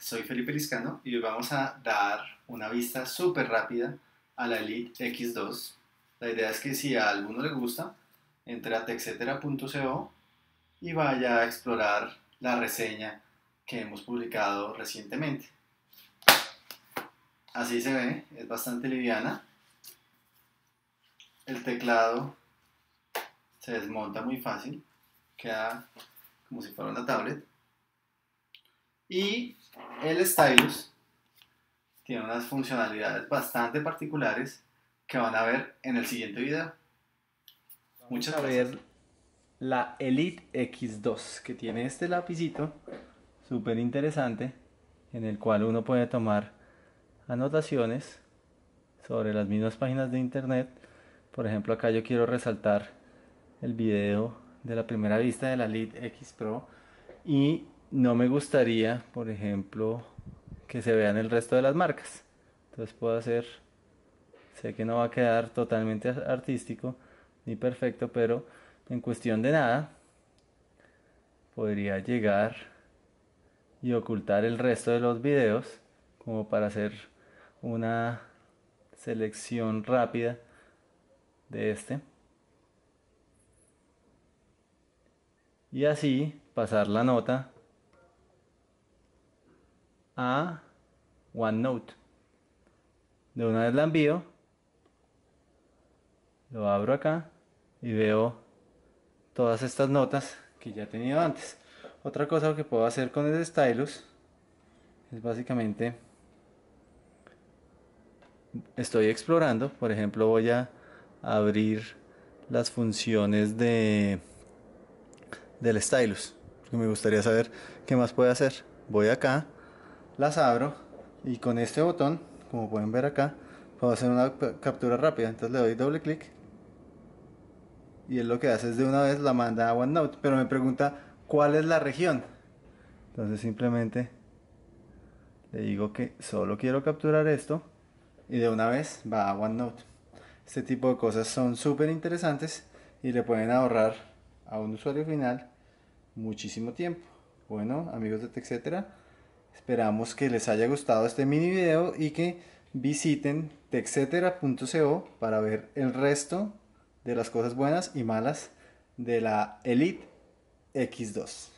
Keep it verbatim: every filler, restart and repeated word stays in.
soy Felipe Liscano y hoy vamos a dar una vista súper rápida a la Elite X dos. La idea es que si a alguno le gusta, entre a texetera punto co y vaya a explorar la reseña que hemos publicado recientemente. Así se ve, es bastante liviana. El teclado se desmonta muy fácil, queda como si fuera una tablet. Y el stylus tiene unas funcionalidades bastante particulares que van a ver en el siguiente video. Muchas a gracias. ver la Elite X dos, que tiene este lapicito súper interesante en el cual uno puede tomar anotaciones sobre las mismas páginas de internet. Por ejemplo, acá yo quiero resaltar el video de la primera vista de la Elite X Pro y no me gustaría, por ejemplo, que se vean el resto de las marcas. Entonces puedo hacer, sé que no va a quedar totalmente artístico ni perfecto, pero en cuestión de nada podría llegar y ocultar el resto de los videos como para hacer una selección rápida de este y así pasar la nota a OneNote. De una vez la envío, lo abro acá y veo todas estas notas que ya he tenido antes. Otra cosa que puedo hacer con el stylus es básicamente estoy explorando. Por ejemplo, voy a abrir las funciones de del stylus porque me gustaría saber qué más puede hacer. Voy acá, las abro y con este botón, como pueden ver acá, puedo hacer una captura rápida. Entonces le doy doble clic y él lo que hace es de una vez la manda a OneNote, pero me pregunta cuál es la región. Entonces simplemente le digo que solo quiero capturar esto y de una vez va a OneNote. Este tipo de cosas son súper interesantes y le pueden ahorrar a un usuario final muchísimo tiempo. Bueno, amigos de TechCetera, esperamos que les haya gustado este mini video y que visiten texetera punto co para ver el resto de las cosas buenas y malas de la Elite X dos.